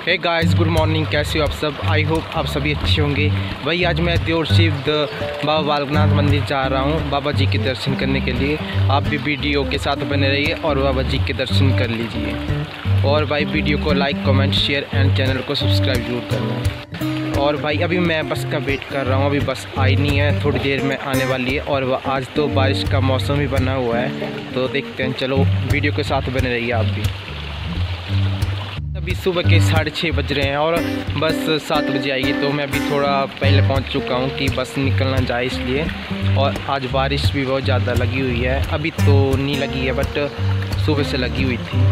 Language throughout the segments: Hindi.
Hey guys, good morning. कैसे हो आप सब? आई होप आप सभी अच्छे होंगे। भाई आज मैं देवशिव बाबा बालकनाथ मंदिर जा रहा हूँ बाबा जी के दर्शन करने के लिए। आप भी वीडियो के साथ बने रहिए और बाबा जी के दर्शन कर लीजिए। और भाई वीडियो को like, comment, share and channel को सब्सक्राइब जरूर करना। और भाई अभी मैं बस का वेट कर रहा हूँ, अभी बस आई नहीं है, थोड़ी देर में आने वाली है। और आज तो बारिश का मौसम भी बना हुआ है, तो देखते हैं। चलो वीडियो के साथ बने रहिए आप भी। अभी सुबह के 6:30 बज रहे हैं और बस 7 बजे आएगी, तो मैं अभी थोड़ा पहले पहुंच चुका हूं कि बस निकलना जाए इसलिए। और आज बारिश भी बहुत ज़्यादा लगी हुई है, अभी तो नहीं लगी है बट सुबह से लगी हुई थी।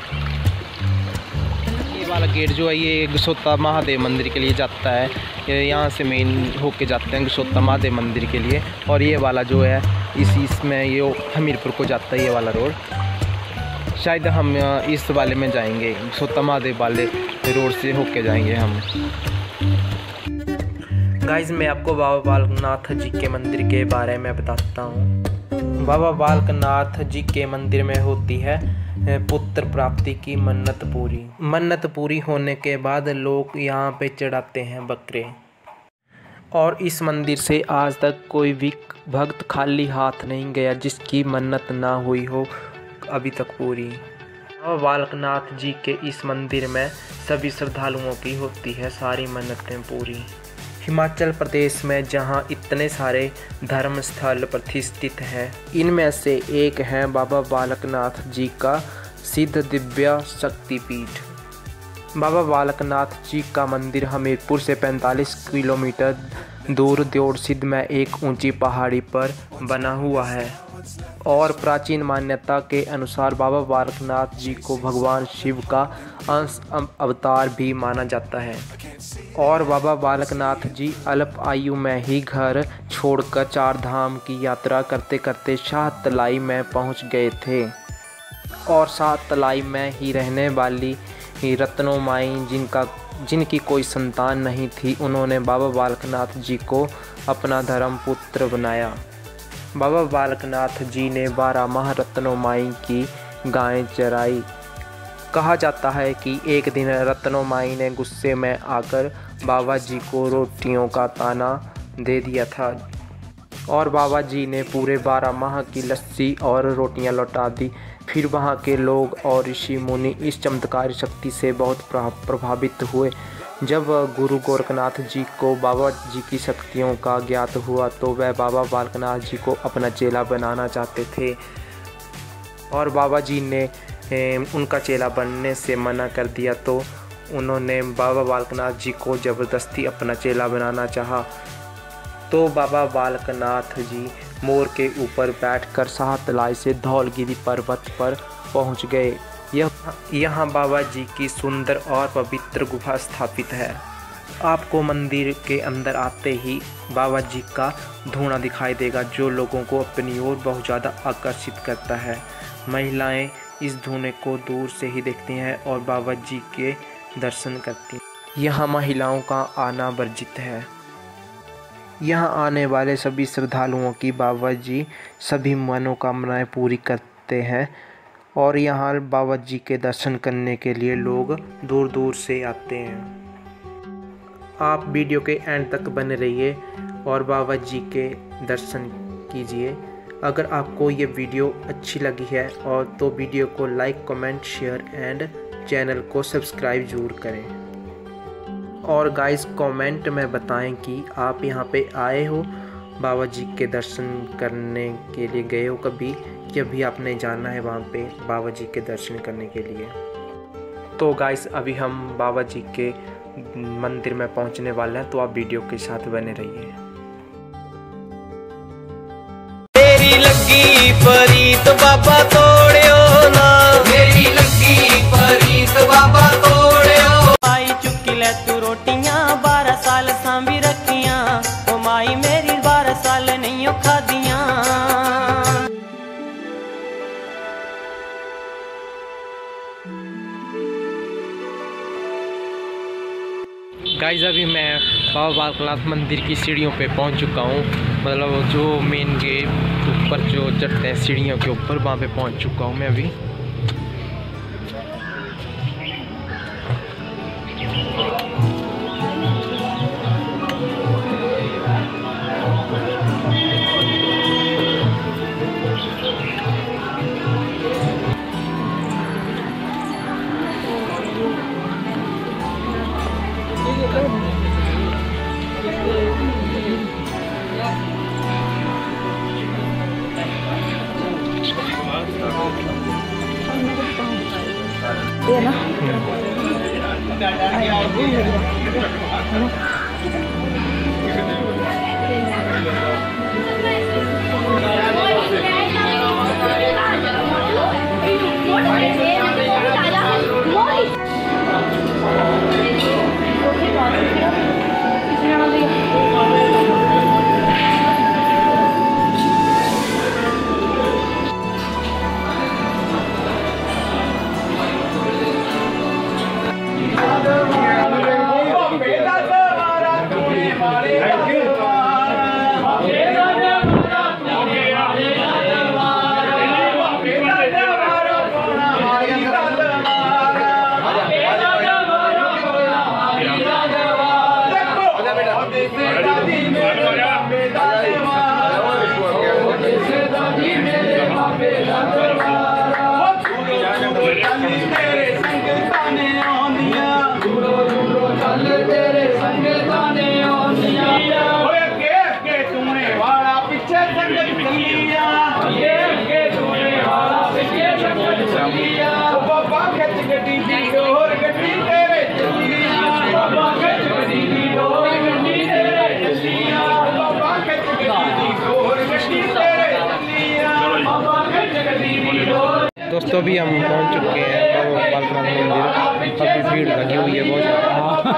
ये वाला गेट जो है ये गसोता महादेव मंदिर के लिए जाता है, यहाँ से मेन होके जाते हैं गसोता महादेव मंदिर के लिए। और ये वाला जो है इसमें ये हमीरपुर को जाता है, ये वाला रोड। शायद हम इस वाले में जाएंगे, गसोता महादेव वाले रोड से होके जाएंगे हम। गाइस मैं आपको बाबा बालकनाथ जी के मंदिर के बारे में बताता हूँ। बाबा बालकनाथ जी के मंदिर में होती है पुत्र प्राप्ति की मन्नत पूरी। मन्नत पूरी होने के बाद लोग यहाँ पे चढ़ाते हैं बकरे। और इस मंदिर से आज तक कोई भी भक्त खाली हाथ नहीं गया जिसकी मन्नत ना हुई हो अभी तक पूरी। बाबा बालकनाथ जी के इस मंदिर में सभी श्रद्धालुओं की होती है सारी मन्नतें पूरी। हिमाचल प्रदेश में जहाँ इतने सारे धर्म स्थल प्रतिष्ठित हैं, इनमें से एक है बाबा बालकनाथ जी का सिद्ध दिव्य शक्तिपीठ। बाबा बालकनाथ जी का मंदिर हमीरपुर से 45 किलोमीटर दूर देवसिद्ध में एक ऊंची पहाड़ी पर बना हुआ है। और प्राचीन मान्यता के अनुसार बाबा बालकनाथ जी को भगवान शिव का अंश अवतार भी माना जाता है। और बाबा बालकनाथ जी अल्प आयु में ही घर छोड़कर 4 धाम की यात्रा करते करते शाह तलाई में पहुंच गए थे। और शाह तलाई में ही रहने वाली रत्नो माई जिनकी कोई संतान नहीं थी, उन्होंने बाबा बालकनाथ जी को अपना धर्म पुत्र बनाया। बाबा बालकनाथ जी ने 12 माह रत्नो माई की गायें चराई। कहा जाता है कि एक दिन रत्नो माई ने गुस्से में आकर बाबा जी को रोटियों का ताना दे दिया था और बाबा जी ने पूरे 12 माह की लस्सी और रोटियां लौटा दी। फिर वहाँ के लोग और ऋषि मुनि इस चमत्कारी शक्ति से बहुत प्रभावित हुए। जब गुरु गोरखनाथ जी को बाबा जी की शक्तियों का ज्ञात हुआ तो वह बाबा बालकनाथ जी को अपना चेला बनाना चाहते थे। और बाबा जी ने उनका चेला बनने से मना कर दिया, तो उन्होंने बाबा बालकनाथ जी को ज़बरदस्ती अपना चेला बनाना चाहा। तो बाबा बालकनाथ जी मोर के ऊपर बैठकर शाह तलाई से धौलगिरी पर्वत पर पहुंच गए। यहाँ बाबा जी की सुंदर और पवित्र गुफा स्थापित है। आपको मंदिर के अंदर आते ही बाबा जी का धूना दिखाई देगा, जो लोगों को अपनी ओर बहुत ज़्यादा आकर्षित करता है। महिलाएं इस धूने को दूर से ही देखती हैं और बाबा जी के दर्शन करती हैं। यहाँ महिलाओं का आना वर्जित है। यहाँ आने वाले सभी श्रद्धालुओं की बाबा जी सभी मनोकामनाएं पूरी करते हैं। और यहाँ बाबा जी के दर्शन करने के लिए लोग दूर दूर से आते हैं। आप वीडियो के एंड तक बने रहिए और बाबा जी के दर्शन कीजिए। अगर आपको ये वीडियो अच्छी लगी है और तो वीडियो को like, comment, share and channel को सब्सक्राइब ज़रूर करें। और गाइस कमेंट में बताएं कि आप यहाँ पे आए हो, बाबा जी के दर्शन करने के लिए गए हो कभी, या भी आपने जाना है वहाँ पे बाबा जी के दर्शन करने के लिए। तो गाइस अभी हम बाबा जी के मंदिर में पहुँचने वाले हैं, तो आप वीडियो के साथ बने रहिए। मेरी लगी परीत बाबा तोड़ियो ना, मेरी लगी परीत बाबा तोड़ियो। आई चुकी ले तू रोटियां 12 साल सांभी रखियां, ओ माई मेरी 12 साल नहीं खादियां। गाइस अभी मैं बाबा बालकनाथ मंदिर की सीढ़ियों पे पहुंच चुका हूं, मतलब जो मेन गेट ऊपर जो चढ़ते हैं सीढ़ियों के ऊपर, वहां पे पहुंच चुका हूं मैं अभी। ये ना दोस्तों अभी हम पहुंच चुके हैं बाबा बालकनाथ मंदिर। अभी भीड़ लगी हुई है बहुत ज़्यादा।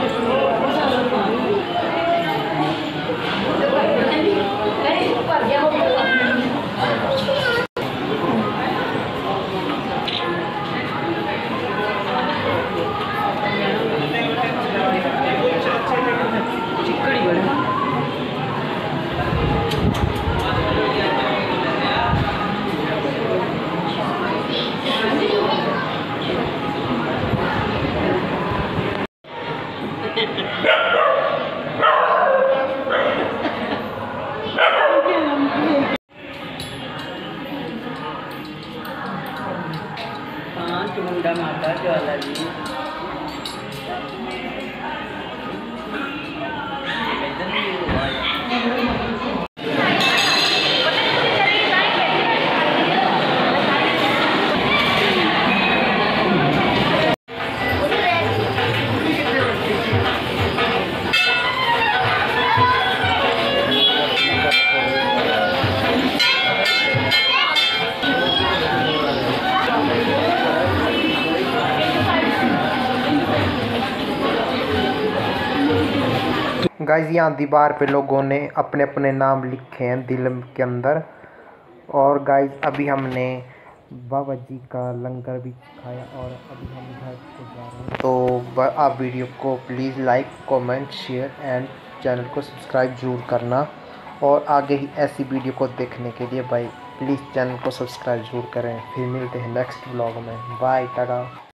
मुंडा माता ज्वाला जी गाइस यहाँ दीवार पे लोगों ने अपने अपने नाम लिखे हैं दिल के अंदर। और गाइस अभी हमने बाबा जी का लंगर भी खाया और अभी हम घर को जा रहे हैं। तो आप वीडियो को please like comment share and channel को सब्सक्राइब जरूर करना। और आगे ही ऐसी वीडियो को देखने के लिए भाई प्लीज़ चैनल को सब्सक्राइब जरूर करें। फिर मिलते हैं नेक्स्ट व्लॉग में। बाय टाटा।